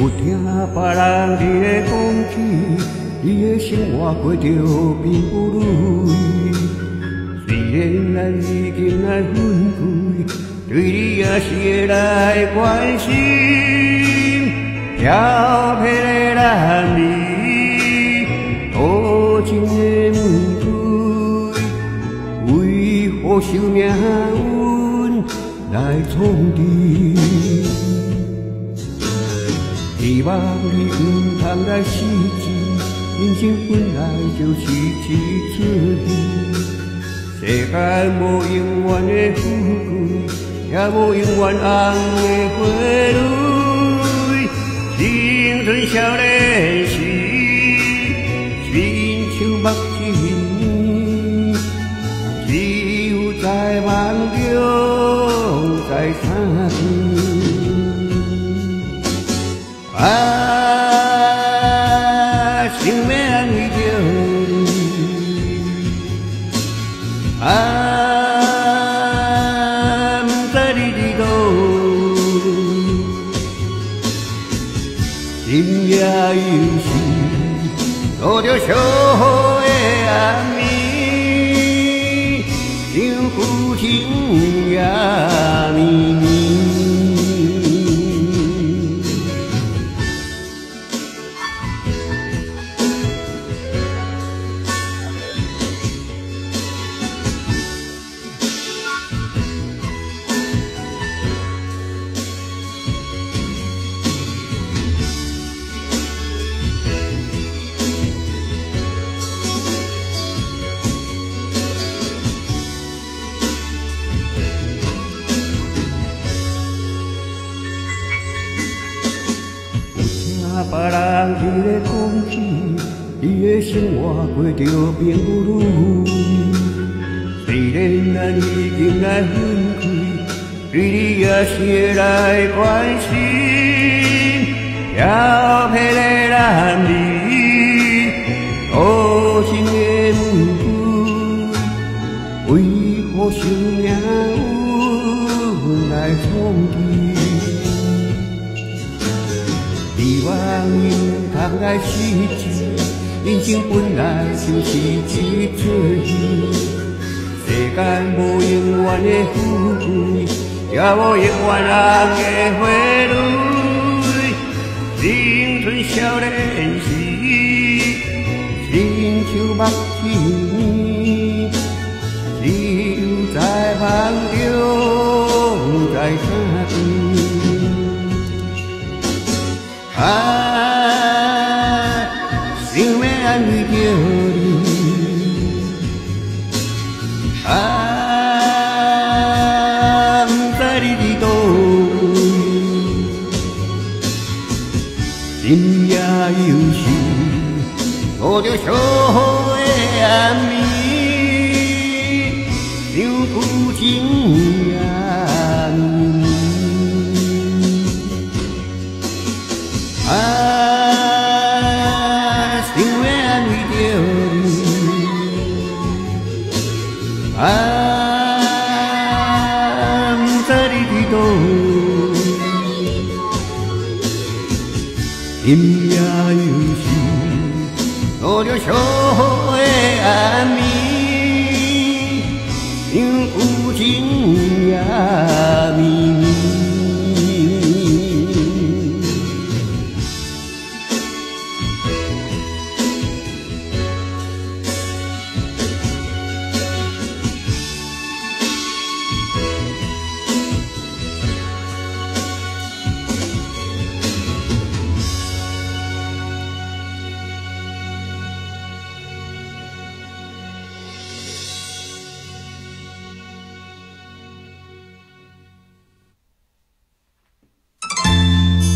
有听别人伫咧讲起，你的生活过着并不如意。虽然咱已经来分开，对你也是会来关心。漂泊的男儿，多情的玫瑰，为何受命运来冲敌？希望你唔通来失志，人生本来就是一出戏。世间无永远的富贵，也无永远红的花蕊。青春少年时，亲像目一年，只有在梦中在相见。想要安慰着你，不知你伫倒，深夜有时路着小雨的暗暝，想负情也绵绵。别人伫咧讲起，你的生活过着并不如意。虽然咱已经来分开，对你也是会来关心。漂泊的男儿，多情的玫瑰，为何受命运来冲击？希望你唔通来失志，人生本来就是一出戏。世间无永远的富贵，也无永远红的花蕊。青春少年时，亲像目一年，只有在梦中在相见。想要安慰着你，不知你伫倒，深夜有时路着小雨的暗暝，想负情也绵绵。想要安慰着你，不知你伫倒，深夜有时路着小雨的暗暝，想负情。